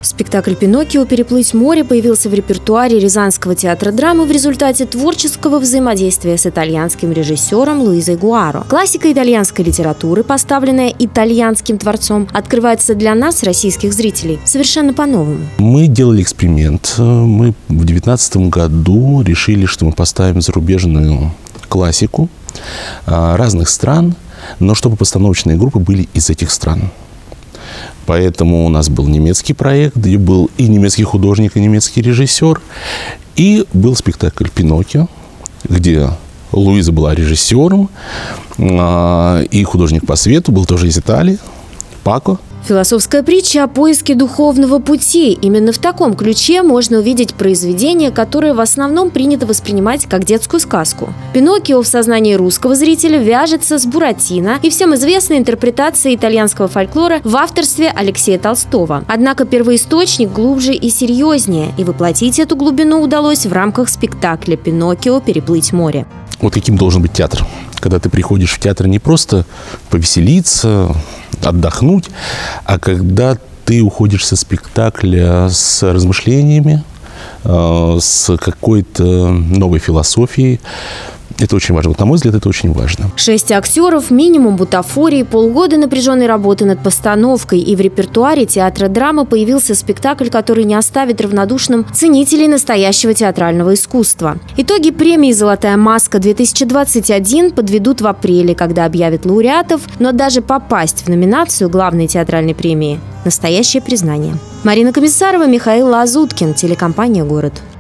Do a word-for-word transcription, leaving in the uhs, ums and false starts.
Спектакль «Пиноккио. Переплыть море» появился в репертуаре Рязанского театра драмы в результате творческого взаимодействия с итальянским режиссером Луизой Гуаро. Классика итальянской литературы, поставленная итальянским творцом, открывается для нас, российских зрителей, совершенно по-новому. Мы делали эксперимент. Мы в две тысячи девятнадцатом году решили, что мы поставим зарубежную классику разных стран, но чтобы постановочные группы были из этих стран. Поэтому у нас был немецкий проект, где был и немецкий художник, и немецкий режиссер. И был спектакль «Пиноккио», где Луиза была режиссером, и художник по свету был тоже из Италии, Пако. Философская притча о поиске духовного пути. Именно в таком ключе можно увидеть произведение, которое в основном принято воспринимать как детскую сказку. «Пиноккио» в сознании русского зрителя вяжется с «Буратино» и всем известной интерпретацией итальянского фольклора в авторстве Алексея Толстого. Однако первоисточник глубже и серьезнее, и воплотить эту глубину удалось в рамках спектакля «Пиноккио. Переплыть море». Вот каким должен быть театр. Когда ты приходишь в театр не просто повеселиться, отдохнуть, а когда ты уходишь со спектакля с размышлениями, с какой-то новой философией. Это очень важно. Вот, на мой взгляд, это очень важно. Шесть актеров, минимум бутафории, полгода напряженной работы над постановкой. И в репертуаре театра драмы появился спектакль, который не оставит равнодушным ценителей настоящего театрального искусства. Итоги премии «Золотая маска-две тысячи двадцать один» подведут в апреле, когда объявят лауреатов. Но даже попасть в номинацию главной театральной премии – настоящее признание. Марина Комиссарова, Михаил Лазуткин, телекомпания «Город».